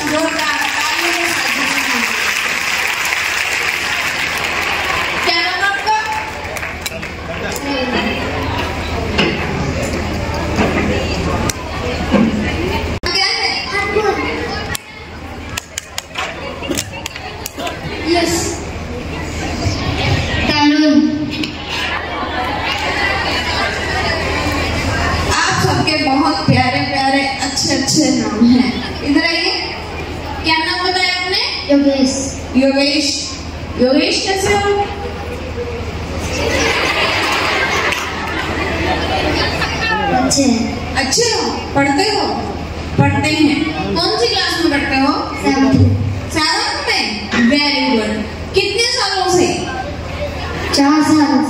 जोरदार तालियों के साथ जुड़ेंगे। क्या नाम है आपका? क्या है? यस। आप सबके बहुत प्यारे प्यारे अच्छे अच्छे नाम हैं। इधर आइए। क्या नाम बताया आपने? योगेश। योगेश, योगेश कैसे हो? अच्छे। अच्छे हो? पढ़ते हो? पढ़ते हैं। कौन सी क्लास में पढ़ते हो? 7th में। Very good. कितने सालों से? 4 साल।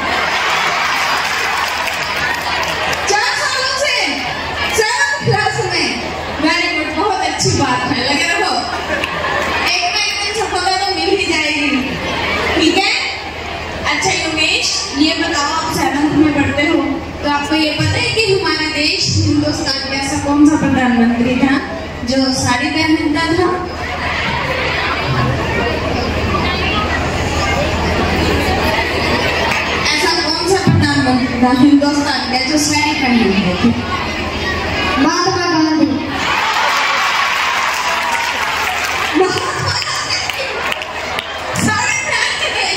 4 सालों से 7th क्लास में। वेरी गुड, बहुत अच्छी बात है। लगे रहो, एक ना एक दिन सफलता तो मिल ही जाएगी। ठीक है। अच्छा योगेश, ये बताओ आप 7th में पढ़ते हो तो आपको ये पता है कि हमारे देश हिंदुस्तान का ऐसा कौन सा प्रधानमंत्री था जो साड़ी पहनता था? हिंदुस्तान का जो साड़ी पहनते थे? महात्मा गांधी। साड़ी पहनते थे।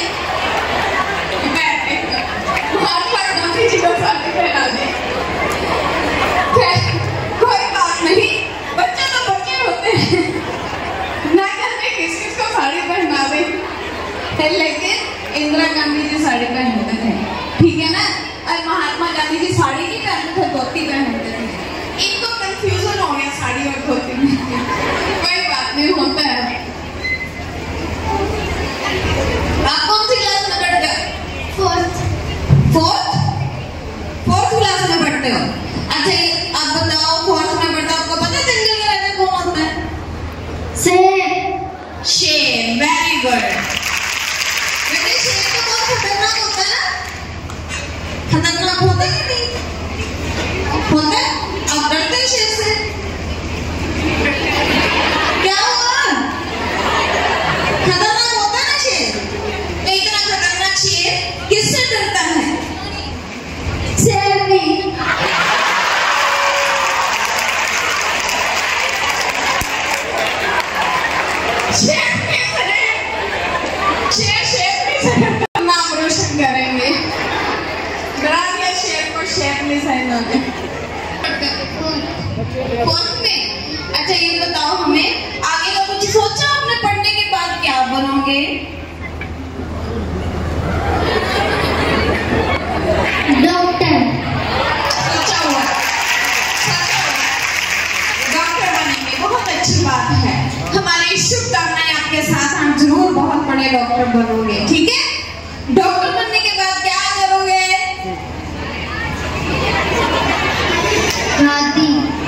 महात्मा गांधी जी को साड़ी पहना दे। कोई बात नहीं, बच्चे तो बच्चे होते हैं, ना करके किसी को साड़ी पहना दे। लेकिन इंदिरा गांधी जी साड़ी पहनते थे, ठीक है ना? और महात्मा गांधी जी साड़ी नहीं पहनते थे, धोती पहनते थे। इनको कंफ्यूजन हो गया साड़ी और धोती में। कोई बात नहीं, होता है। आप कौन सी क्लास में पढ़ते हो? 4th क्लास में पढ़ते हो। अच्छा आप बताओ, 4th में पढ़ते हो, आपको पता है जंगल के राजा कौन होता है? शेर। शेर, वेरी गुड। वैसे शेर तो बहुत खतरनाक होता है ना? खतरनाक होता है कि नहीं होता है? आप डरते हैं शेर से? क्या हुआ? खतरनाक होता है ना शेर? तो इतना खतरनाक शेर किससे डरता है? शेर नहीं। शेर नाम रोशन करेंगे। डरा दिया शेर को, शेर नहीं सहना है। कौन में? अच्छा ये बताओ हमें, आगे का कुछ सोचा आपने? पढ़ने के बाद क्या बनोगे? डॉक्टर। सोचा हुआ डॉक्टर बनेंगे, बहुत अच्छी बात है। हमारी शुभकामनाएं आपके साथ, हम जरूर बहुत बड़े डॉक्टर बनोगे। ठीक है। डॉक्टर बनने के बाद क्या करोगे? शादी।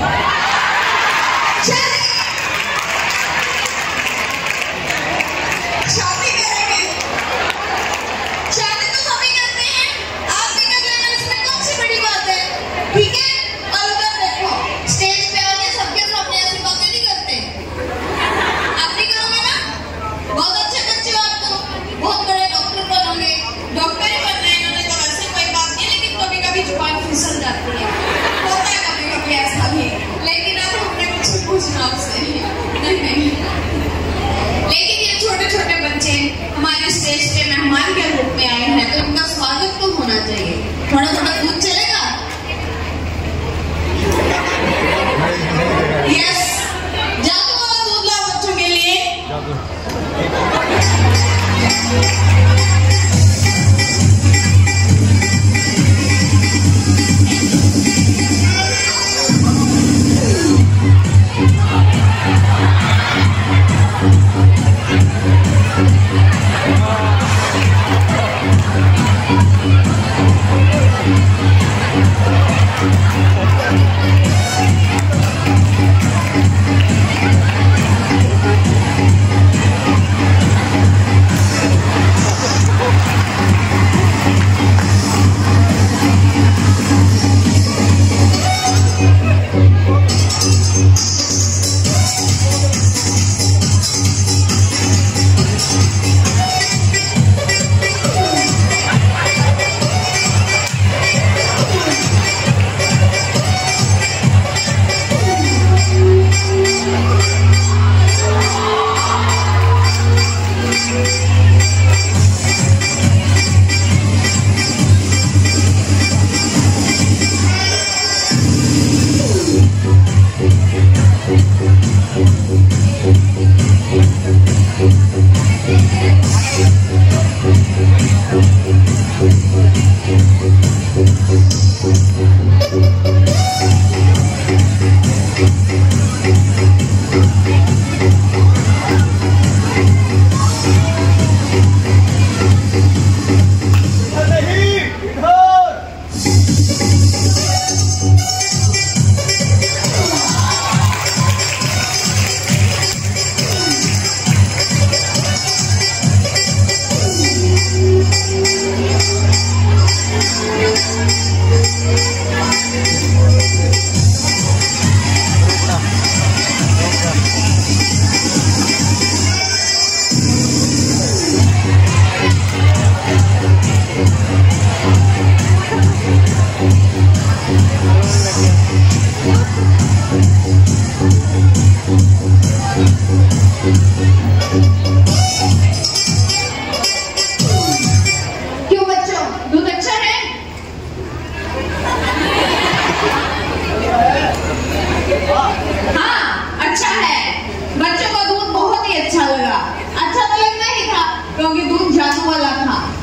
शादी करेंगे। शादी तो सभी करते हैं, आप भी कर लेना, इसमें कौन सी बड़ी बात है? ठीक है। और उधर देखो, स्टेज पे आके सबके सामने ऐसी बातें नहीं करते। आप नहीं करोगे ना? बहुत अच्छे बच्चे हो आप तो, बहुत बड़े डॉक्टर बनोगे। डॉक्टर ही बनना है इन्होंने तो, वैसे कोई बात नहीं, लेकिन कभी कभी जुबान फिसल जाती है, होता है कभी कभी ऐसा भी। लेकिन अब हमने कुछ पूछना आपसे नहीं। लेकिन ये छोटे छोटे बच्चे हमारे स्टेज पे मेहमान के रूप में आए हैं, तो इनका स्वागत तो होना चाहिए। थोड़ा थोड़ा दूध चलेगा? यस। जादू वाला दूध लाओ बच्चों के लिए।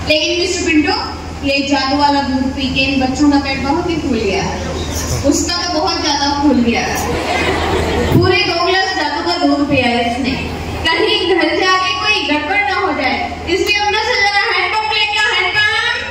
लेकिन मिस्टर पिंटू, ये जादू वाला दूध पी के इन बच्चों का पेट बहुत ही फूल गया है। उसका तो बहुत ज्यादा फूल गया है। पूरे 2 गिलास जादू का दूध पिया है इसने। कहीं घर जाके कोई गड़बड़ ना हो जाए, इसलिए अपना से जरा हैंडपंप लेके आओ, हैंडपंप।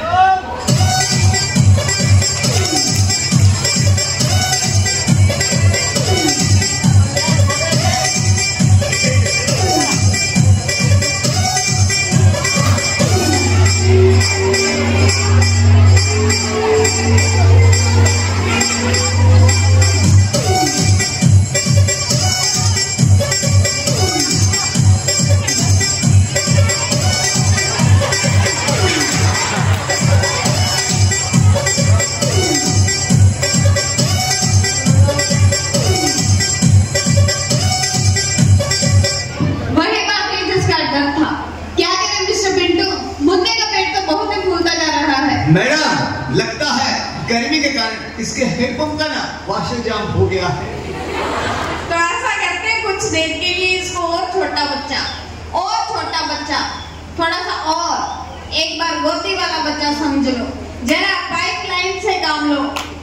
मैडम, लगता है गर्मी के कारण इसके हैंडपंप का ना वॉशर जाम हो गया है। तो ऐसा करते हैं, कुछ देर के लिए इसको और छोटा बच्चा, थोड़ा सा और एक बार गोदी वाला बच्चा समझ लो, जरा पाइपलाइन से काम लो।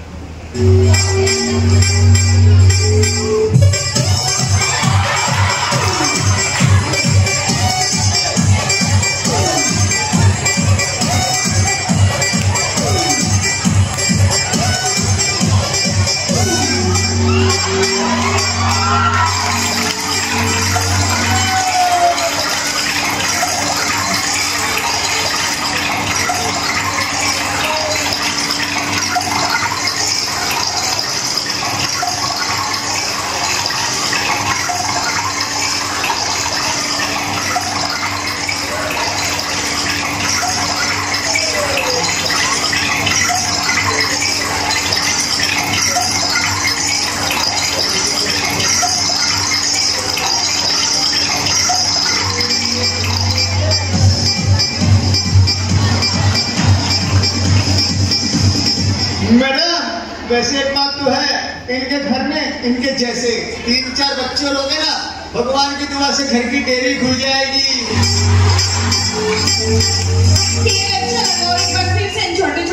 मैडम, वैसे एक बात तो है, इनके घर में इनके जैसे 3-4 बच्चे लोग हैं ना, भगवान की दुआ से घर की डेयरी खुल जाएगी। ठीक है, अच्छा, और एक बार फिर से छोटे